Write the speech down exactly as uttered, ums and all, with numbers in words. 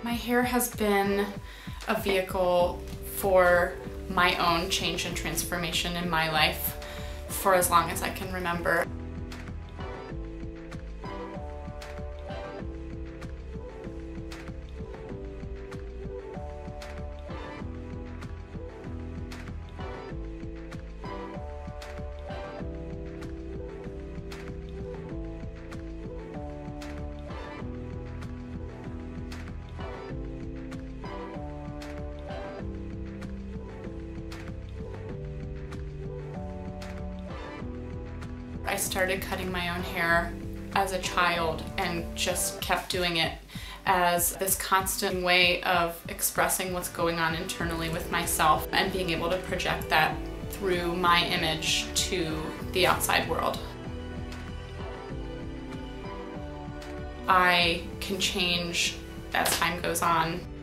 My hair has been a vehicle for my own change and transformation in my life for as long as I can remember. I started cutting my own hair as a child and just kept doing it as this constant way of expressing what's going on internally with myself and being able to project that through my image to the outside world. I can change as time goes on.